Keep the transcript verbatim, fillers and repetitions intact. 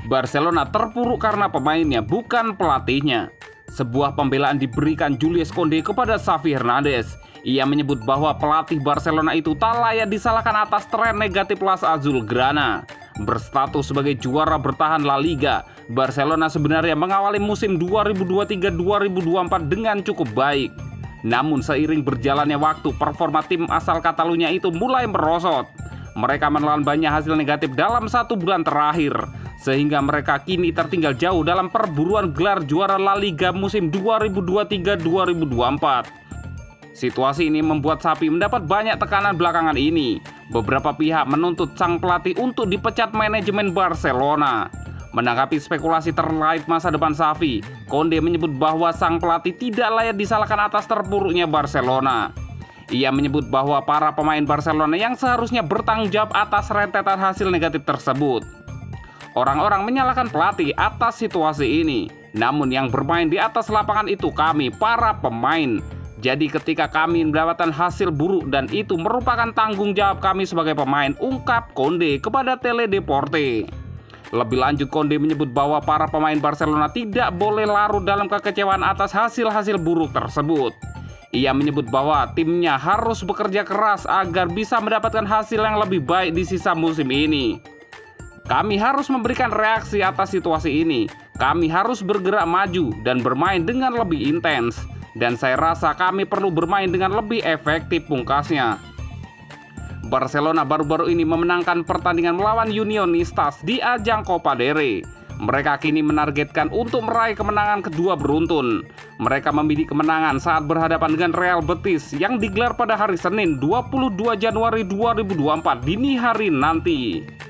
Barcelona terpuruk karena pemainnya, bukan pelatihnya. Sebuah pembelaan diberikan Julius Koundé kepada Xavi Hernandez. Ia menyebut bahwa pelatih Barcelona itu tak layak disalahkan atas tren negatif Las Azulgrana. Berstatus sebagai juara bertahan La Liga, Barcelona sebenarnya mengawali musim dua ribu dua puluh tiga dua ribu dua puluh empat dengan cukup baik. Namun seiring berjalannya waktu, performa tim asal Catalunya itu mulai merosot. Mereka menelan banyak hasil negatif dalam satu bulan terakhir, sehingga mereka kini tertinggal jauh dalam perburuan gelar juara La Liga musim dua ribu dua puluh tiga dua ribu dua puluh empat. Situasi ini membuat Xavi mendapat banyak tekanan belakangan ini. Beberapa pihak menuntut sang pelatih untuk dipecat manajemen Barcelona. Menanggapi spekulasi terkait masa depan Xavi, Koundé menyebut bahwa sang pelatih tidak layak disalahkan atas terpuruknya Barcelona. Ia menyebut bahwa para pemain Barcelona yang seharusnya bertanggung jawab atas rentetan hasil negatif tersebut. Orang-orang menyalahkan pelatih atas situasi ini, namun yang bermain di atas lapangan itu kami, para pemain. Jadi ketika kami mendapatkan hasil buruk dan itu merupakan tanggung jawab kami sebagai pemain, ungkap Koundé kepada Teledeporte. Lebih lanjut, Koundé menyebut bahwa para pemain Barcelona tidak boleh larut dalam kekecewaan atas hasil-hasil buruk tersebut. Ia menyebut bahwa timnya harus bekerja keras agar bisa mendapatkan hasil yang lebih baik di sisa musim ini. Kami harus memberikan reaksi atas situasi ini. Kami harus bergerak maju dan bermain dengan lebih intens. Dan saya rasa kami perlu bermain dengan lebih efektif, pungkasnya. Barcelona baru-baru ini memenangkan pertandingan melawan Unionistas di ajang Copa del Rey. Mereka kini menargetkan untuk meraih kemenangan kedua beruntun. Mereka membidik kemenangan saat berhadapan dengan Real Betis yang digelar pada hari Senin dua puluh dua Januari dua ribu dua puluh empat dini hari nanti.